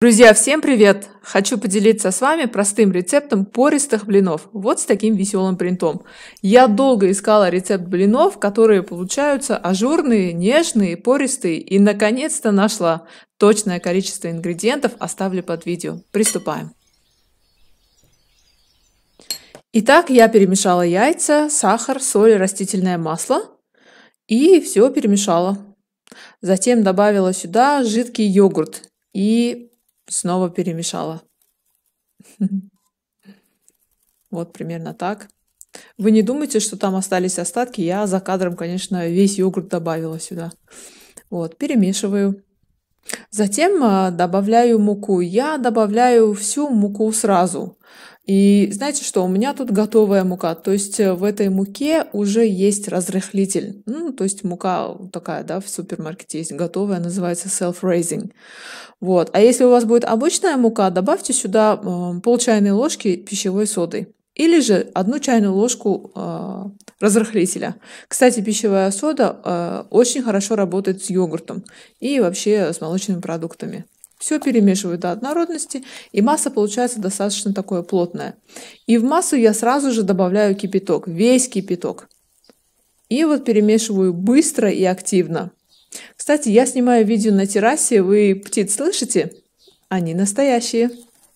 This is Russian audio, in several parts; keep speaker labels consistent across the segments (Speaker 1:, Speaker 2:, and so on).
Speaker 1: Друзья, всем привет! Хочу поделиться с вами простым рецептом пористых блинов. Вот с таким веселым принтом. Я долго искала рецепт блинов, которые получаются ажурные, нежные, пористые, и наконец-то нашла. Точное количество ингредиентов оставлю под видео. Приступаем. Итак, я перемешала яйца, сахар, соль, растительное масло и все перемешала. Затем добавила сюда жидкий йогурт и снова перемешала. Вот примерно так. Вы не думайте, что там остались остатки. Я за кадром, конечно, весь йогурт добавила сюда. Вот, перемешиваю. Затем добавляю муку. Я добавляю всю муку сразу. И знаете что, у меня тут готовая мука, то есть в этой муке уже есть разрыхлитель. То есть мука такая, да, в супермаркете есть готовая, называется self-raising. Вот. А если у вас будет обычная мука, добавьте сюда пол чайной ложки пищевой соды. Или же 1 чайную ложку разрыхлителя. Кстати, пищевая сода очень хорошо работает с йогуртом и вообще с молочными продуктами. Все перемешиваю до однородности, и масса получается достаточно такое плотное. И в массу я сразу же добавляю кипяток, весь кипяток. И вот перемешиваю быстро и активно. Кстати, я снимаю видео на террасе, вы птиц слышите? Они настоящие.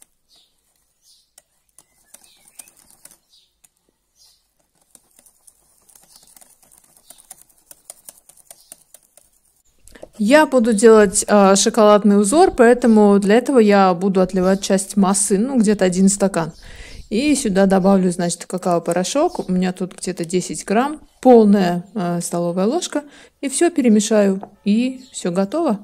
Speaker 1: Я буду делать шоколадный узор, поэтому для этого я буду отливать часть массы, где-то 1 стакан. И сюда добавлю, значит, какао-порошок. У меня тут где-то 10 грамм, полная столовая ложка. И все перемешаю. И все готово.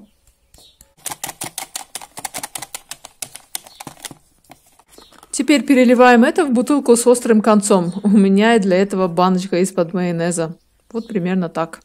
Speaker 1: Теперь переливаем это в бутылку с острым концом. У меня для этого баночка из-под майонеза. Вот примерно так.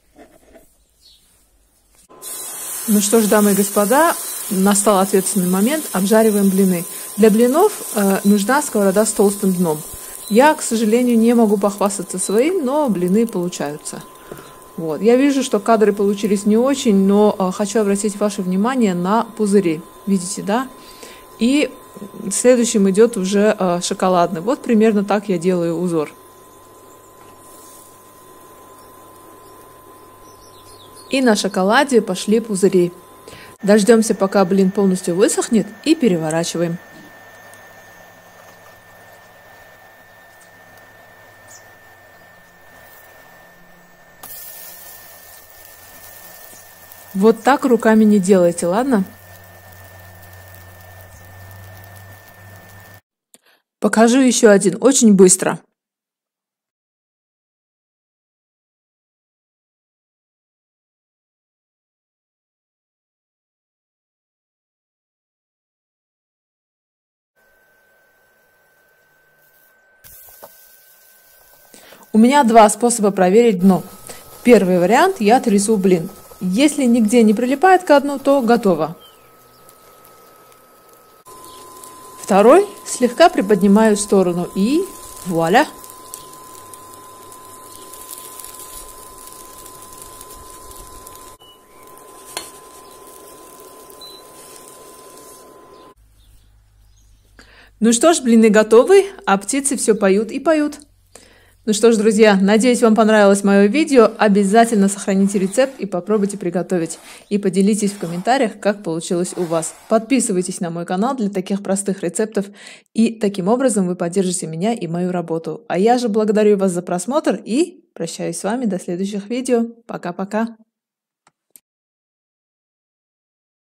Speaker 1: Ну что ж, дамы и господа, настал ответственный момент, обжариваем блины. Для блинов нужна сковорода с толстым дном. Я, к сожалению, не могу похвастаться своим, но блины получаются. Вот. Я вижу, что кадры получились не очень, но хочу обратить ваше внимание на пузыри. Видите, да? И следующим идет уже шоколадный. Вот примерно так я делаю узор. И на шоколаде пошли пузыри. Дождемся, пока блин полностью высохнет, и переворачиваем. Вот так руками не делайте, ладно? Покажу еще один, очень быстро. У меня 2 способа проверить дно. Первый вариант, я трясу блин. Если нигде не прилипает ко дну, то готово. Второй, слегка приподнимаю в сторону и вуаля! Ну что ж, блины готовы, а птицы все поют и поют. Ну что ж, друзья, надеюсь, вам понравилось мое видео. Обязательно сохраните рецепт и попробуйте приготовить. И поделитесь в комментариях, как получилось у вас. Подписывайтесь на мой канал для таких простых рецептов. И таким образом вы поддержите меня и мою работу. А я же благодарю вас за просмотр и прощаюсь с вами до следующих видео. Пока-пока.